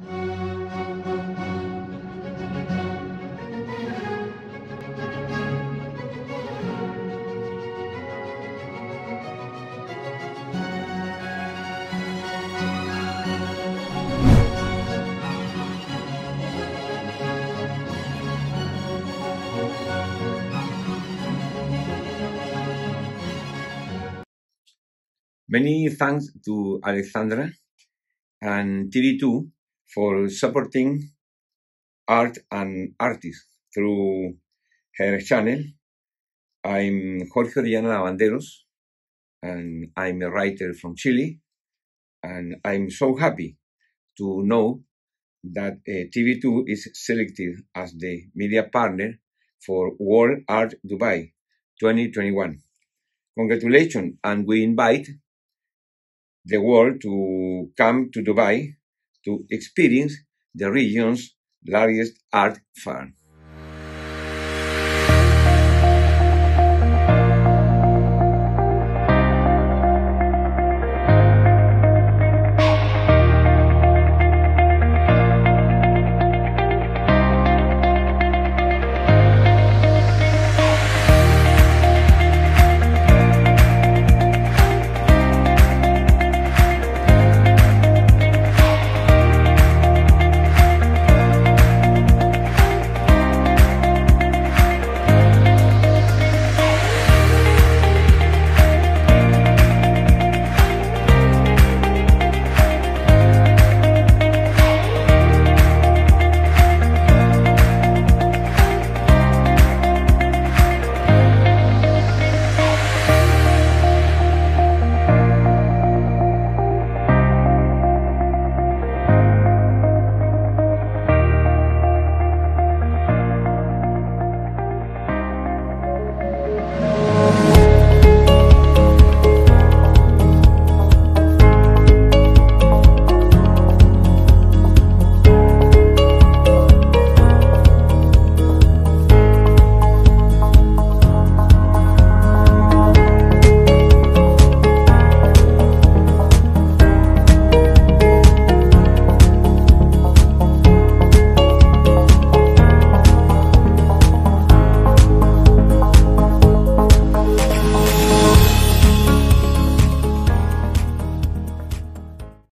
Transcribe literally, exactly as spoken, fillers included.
Many thanks to Alexandra and T V two for supporting art and artists through her channel. I'm Jorge Orellana Lavanderos, and I'm a writer from Chile, and I'm so happy to know that uh, T V two is selected as the media partner for World Art Dubai twenty twenty-one. Congratulations, and we invite the world to come to Dubai to experience the region's largest art fair.